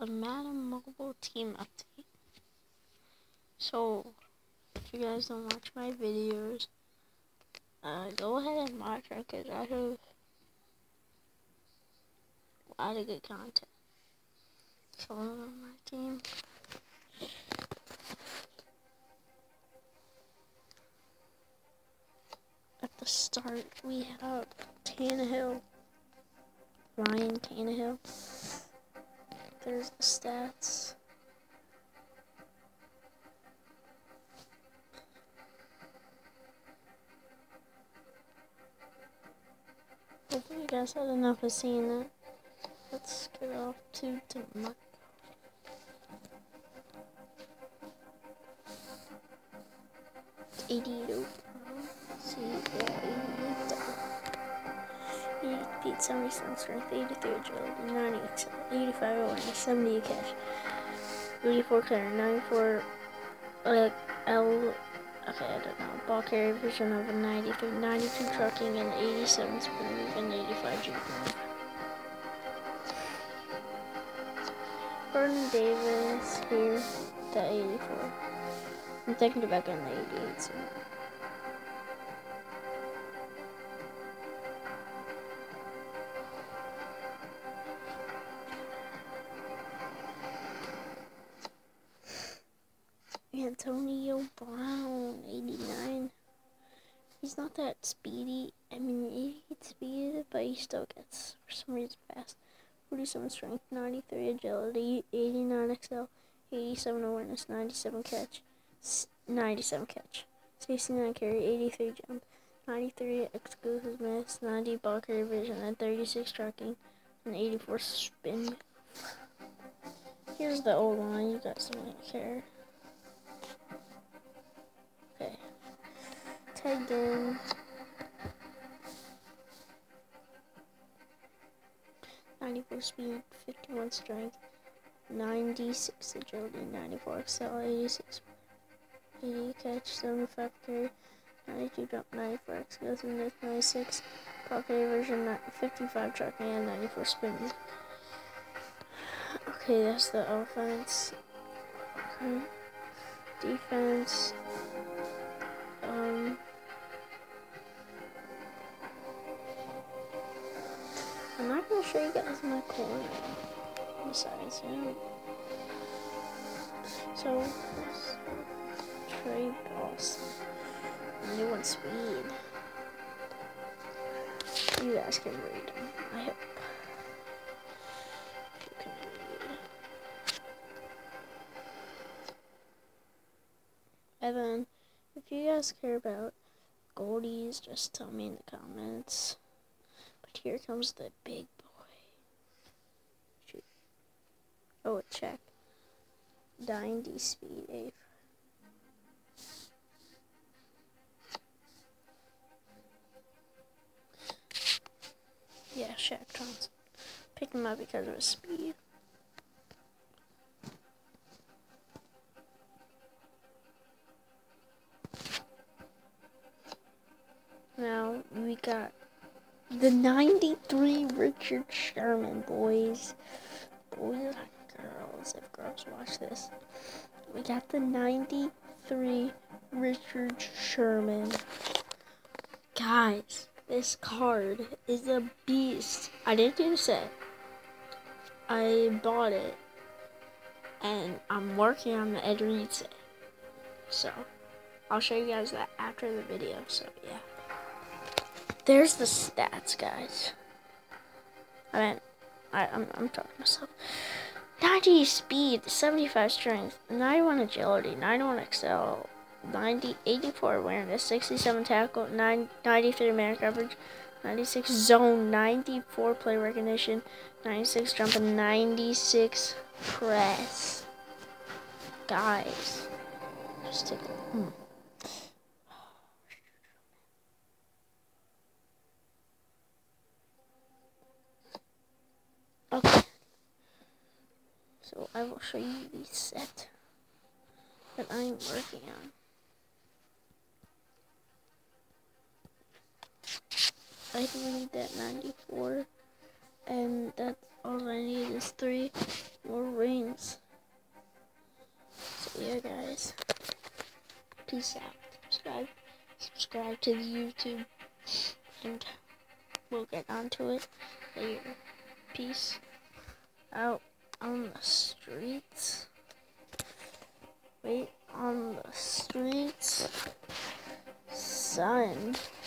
a Madden Mobile team update. So, if you guys don't watch my videos, go ahead and watch them because I have a lot of good content. So, on my team. At the start, we have Tannehill, Ryan Tannehill. There's the stats. Hopefully you guys had enough of seeing that. Let's get off to DeMarco. It's 88 overall. See, yeah, 88 speed, 77 strength, 83 agility, 90 excel, 85 awareness, 70 a catch, 84 carry, 94 okay, I don't know, ball carry vision of a 93, 92 trucking, and 87 spin move, and 85 juke move. Vernon Davis here, the 84. I'm thinking about getting the 88 soon. Antonio Brown, 89. He's not that speedy. I mean, he gets speed, but he still gets, for some reason, fast. 47 strength, 93 agility, 89 excel, 87 awareness, 97 catch, 69 carry, 83 jump, 93 exclusiveness, 90 ball carry vision, and 36 trucking, and 84 spin. Here's the old line. You guys don't care. Okay. Ted Ginn. 94 speed, 51 strength, 96 agility, 94 excel, 86 80 catch, 75 carry, 92 jump, 94 exclusiveness, 96 ball carry version, 55 trucking, and 94 spin. Okay, that's the offense. Okay. Defense. I'm not gonna show you guys my corner besides him. So, Trey Boston. Only one speed. You guys can read them. I hope you can read. And then, if you guys care about Goldies, just tell me in the comments. But here comes the big boy. Shoot. Oh, check. 90 speed, A. Yeah, Shaq Thompson. Picked him up because of his speed. Now, we got the 93 Richard Sherman, boys. Boys and girls, if girls watch this. We got the 93 Richard Sherman. Guys, this card is a beast. I didn't do the set. I bought it. And I'm working on the Ed Reed set. So, I'll show you guys that after the video. So, yeah. There's the stats, guys. I'm talking to myself. 90 speed, 75 strength, 91 agility, 91 excel, 84 awareness, 67 tackle, 93 man coverage, 96 zone, 94 play recognition, 96 jump, and 96 press. Guys, just take it. Okay, so I will show you the set that I'm working on. I need that 94 And that's all I need is 3 more rings. So yeah, guys. Peace out. Subscribe to the YouTube. And we'll get onto it later. Peace out on the streets. Wait on the streets. Son.